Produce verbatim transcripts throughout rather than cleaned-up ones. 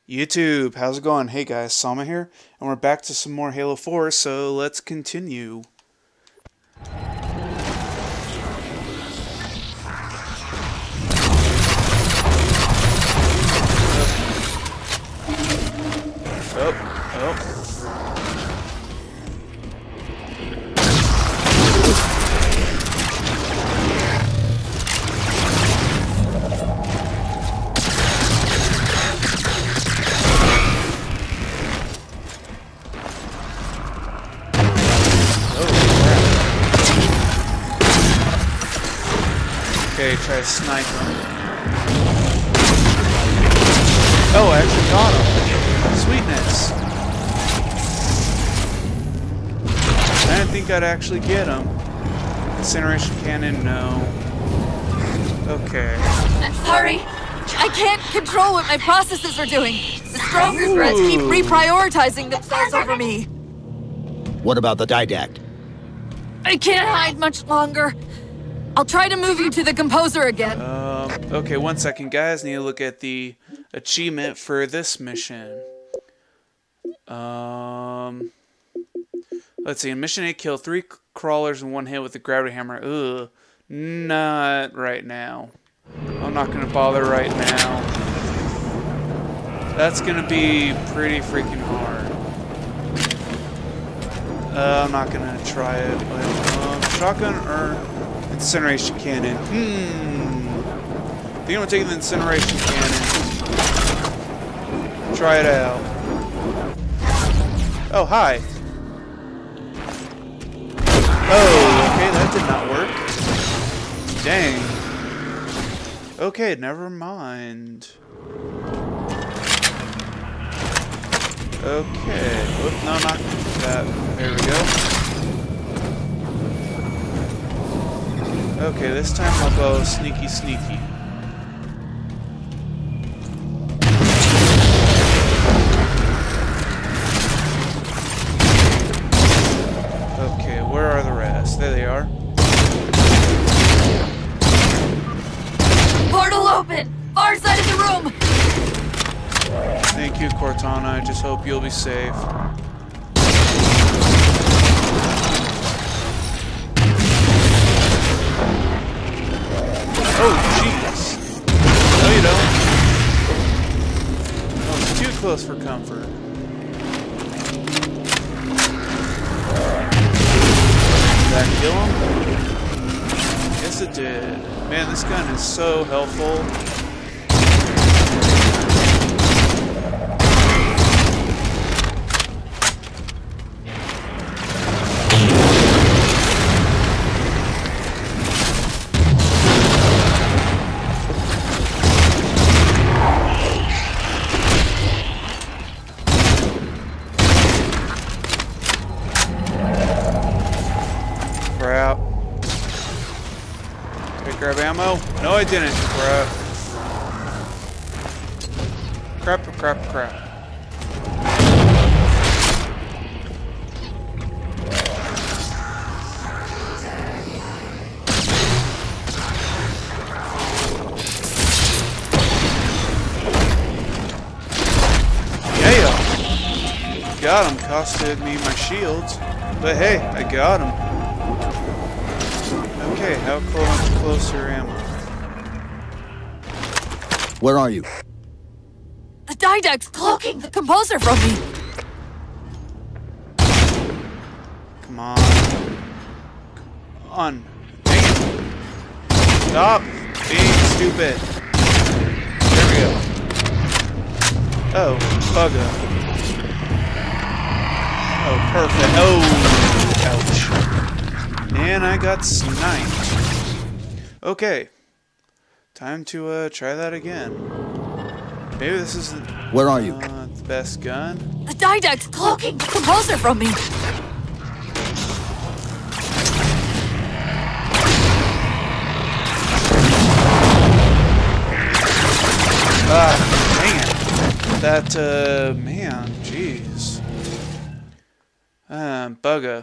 YouTube, how's it going? Hey guys, Sama here, and we're back to some more Halo four, so let's continue. Oh, oh. Okay, try to snipe him. Oh, I actually got him. Sweetness. I didn't think I'd actually get him. Incineration cannon, no. Okay. I'm sorry. I can't control what my processes are doing. The stronger threats keep reprioritizing themselves over me. What about the Didact? I can't hide much longer. I'll try to move you to the composer again. Um, okay, one second, guys. Need to look at the achievement for this mission. Um, let's see. In Mission eight, kill three crawlers in one hit with the gravity hammer. Ugh, not right now. I'm not gonna bother right now. That's gonna be pretty freaking hard. Uh, I'm not gonna try it. But, um, shotgun or incineration cannon. Hmm. I think I'm gonna take the incineration cannon. Try it out. Oh, hi. Oh, okay, that did not work. Dang. Okay, never mind. Okay. Oop, no, not that. There we go. Okay, this time I'll go sneaky sneaky. Okay, where are the rest? There they are. Portal open! Far side of the room! Thank you, Cortana. I just hope you'll be safe. Oh, jeez. No, you don't. Oh, it's too close for comfort. Did that kill him? Yes, it did. Man, this gun is so helpful. Crap. Did I grab ammo? No, I didn't. Crap. Crap, crap, crap. Yeah. Got him. Costed me my shields. But hey, I got him. Okay, how close, closer am I? Where are you? The Didact's cloaking the composer from me. Come on. Come on. Dang it. Stop being stupid. There we go. Oh, bugger. Oh, perfect. Oh, ouch. And I got sniped. Okay. Time to uh, try that again. Maybe this isn't Where are you? Uh, the best gun. The Didact's cloaking the composer from me. Ah, dang it. That, uh, man, jeez. Uh, bugger.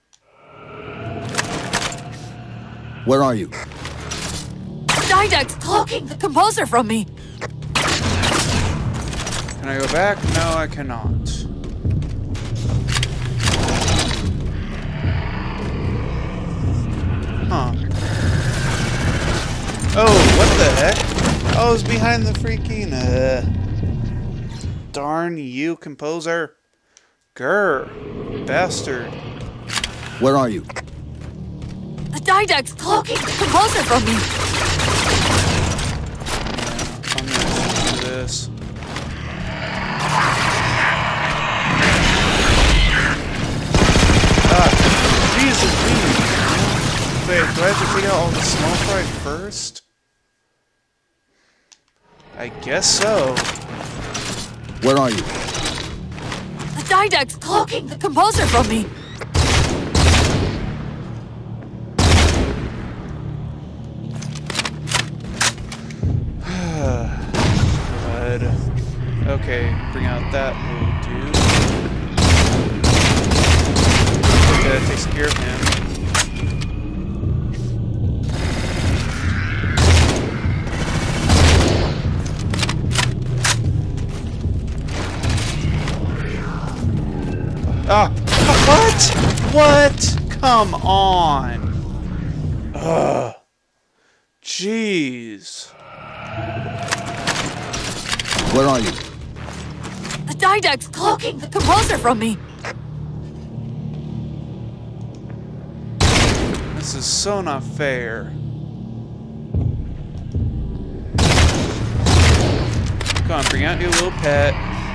Where are you? Didact's cloaking the composer from me. Can I go back? No, I cannot. Huh. Oh, what the heck? I was behind the freaking, uh... darn you, composer. Grr. Bastard. Where are you? The Didact's cloaking the composer from me. I'm gonna do this. Ah, Jesus, please. Wait, do I have to take out all the smoke right first? I guess so. Where are you? The Didact's cloaking the composer from me. Good. Okay, bring out that little dude. Okay, that takes care of him. Ah! What? What? Come on! Ugh. Jeez. Where are you? The Didact's cloaking the composer from me. This is so not fair. Come on, bring out your little pet.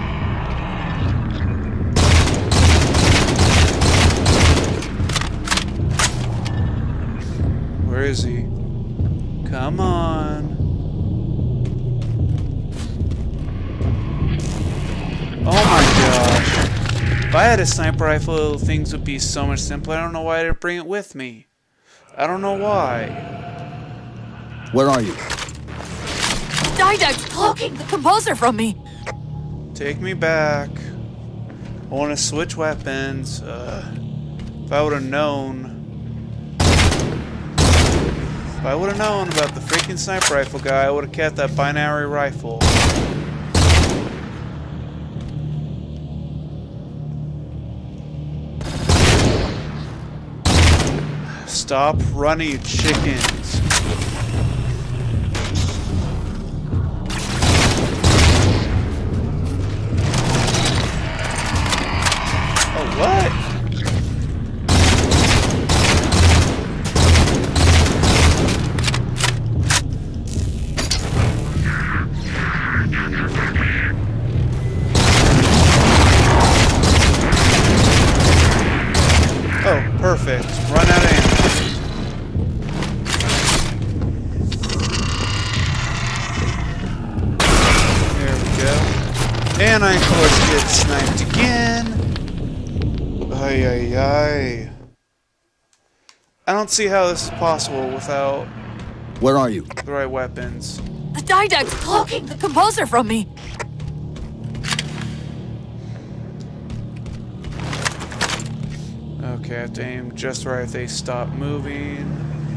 Where is he? Come on. Oh my gosh. If I had a sniper rifle, things would be so much simpler. I don't know why I didn't bring it with me. I don't know why. Where are you? Didact's cloaking the composer from me. Take me back. I want to switch weapons. Uh, if I would have known... If I would have known about the freaking sniper rifle guy, I would have kept that binary rifle. Stop running, you chickens. Oh, what? Oh, perfect. Run out of ammo. And I, of course, get sniped again. Ay, ay, ay. I don't see how this is possible without... Where are you? The right weapons. The Didact's cloaking the composer from me. Okay, I have to aim just right if they stop moving.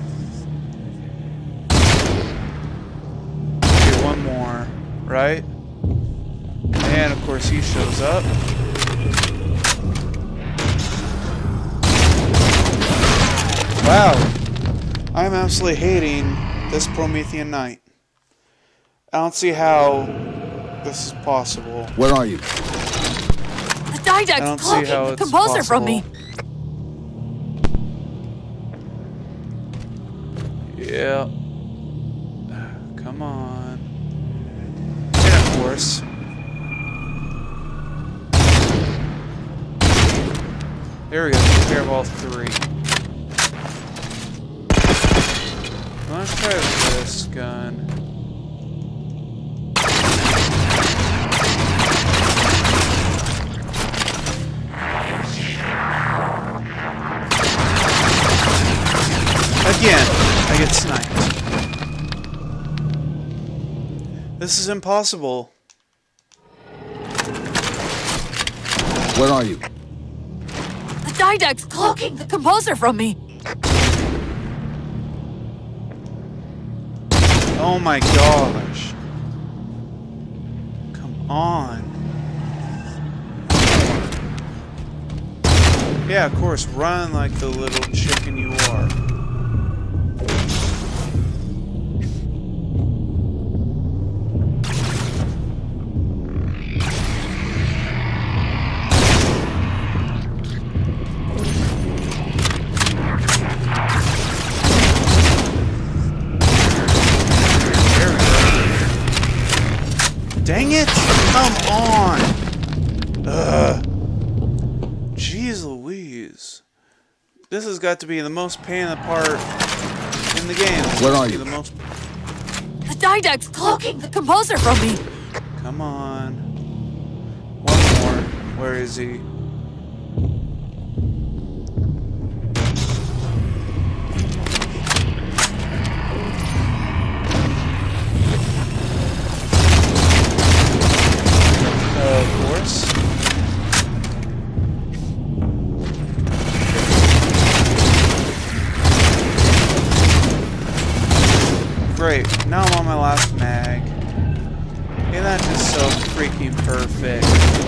Okay, one more, right? And of course he shows up. Wow. I'm absolutely hating this Promethean Knight. I don't see how this is possible. Where are you? The Didact's cloaking the composer from me. Yeah. Come on. And of course. There we go. Take care of all three. Let's try this gun. Again, I get sniped. This is impossible. Where are you? The Didact's cloaking the composer from me. Oh my gosh. Come on. Yeah, of course, run like the little chicken you are. Dang it! Come on! Ugh. Jeez Louise. This has got to be the most pain in the part in the game. Where are you? The most... The Didact's cloaking the composer from me. Come on. One more. Where is he? Of course. Great, now I'm on my last mag. And that's just so freaking perfect.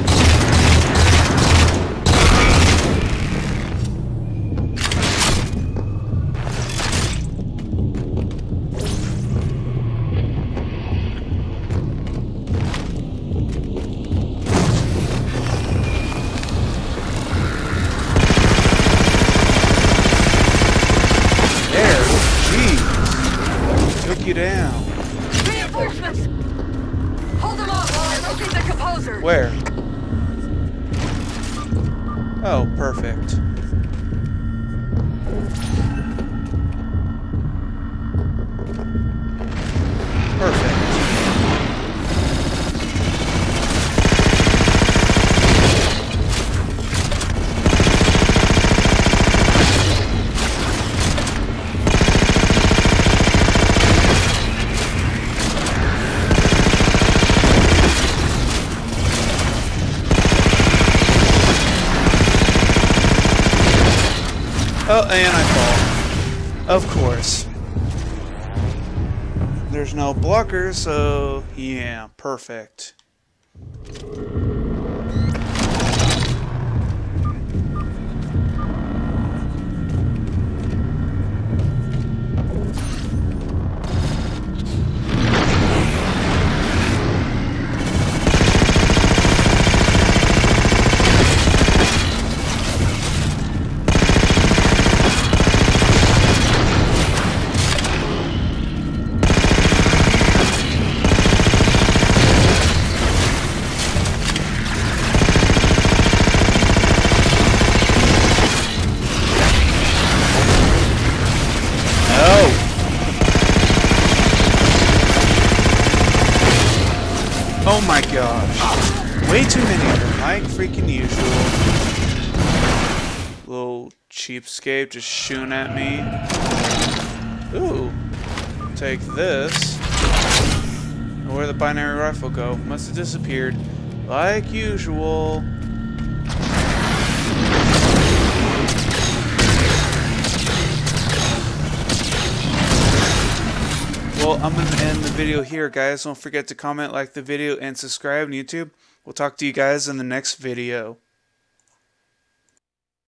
You down. Reinforcements! Hold them off while I locate the composer! Where? Oh, perfect. Perfect. Oh, and I fall. Of course. There's no blocker, so yeah, perfect. Oh my gosh. Way too many of them, like freaking usual. Little cheapskate just shooting at me. Ooh. Take this. Where'd the binary rifle go? Must have disappeared. Like usual. Well, I'm going to end the video here, guys. Don't forget to comment, like the video, and subscribe on YouTube. We'll talk to you guys in the next video.